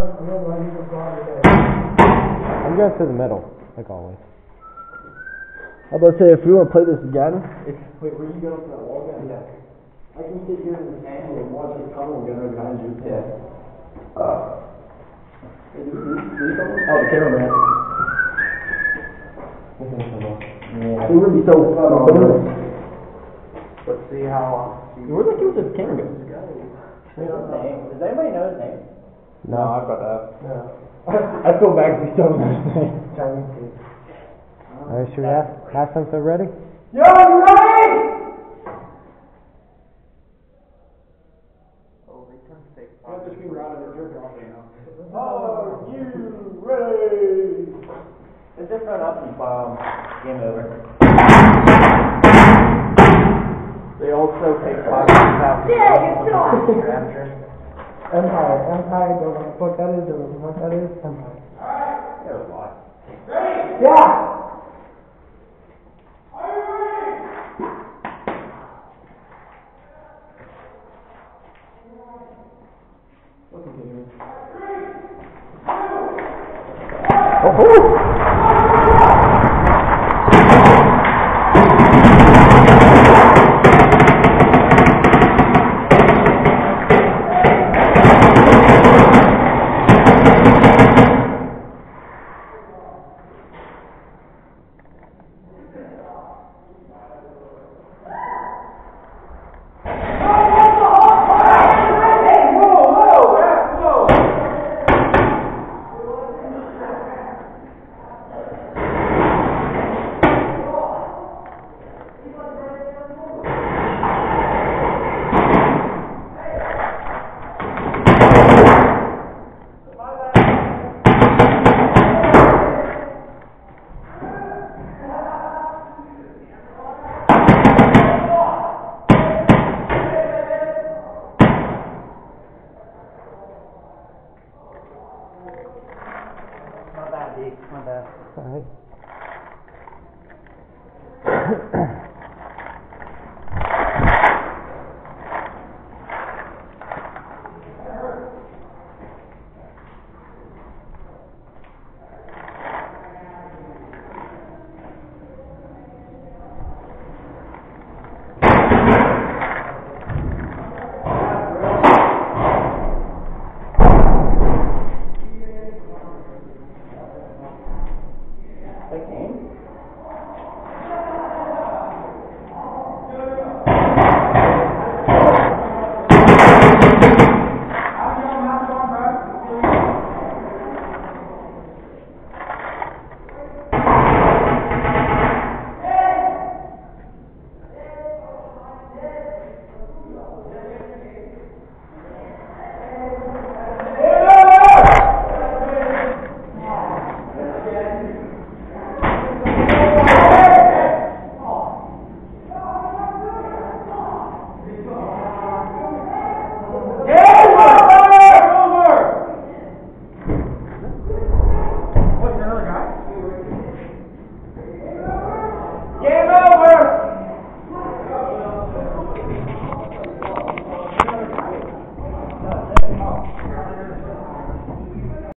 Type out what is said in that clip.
I'm going to the middle, like always. I was about to say, if we want to play this again. Wait, where you going up to that wall again? Yeah. I can sit here in this angle and watch the tunnel get right behind you. Yeah. Oh, the cameraman. Yeah. It would be so fun. Let's see how. Where's that kid with the camera go? Does anybody know his name? No, I've got that. No. I feel bad because he don't know his name. Alright, should we ask them if they're ready? Yo, you ready? Oh, they tend to take I have to scream around and they're jerking off right now. Are you ready? It's just run up and game over. They also take 5,000 Your amateur. Empire, don't know what that is, don't know what that is. Empire. It was a lot. Yeah! My bad, D. My bad. Alright.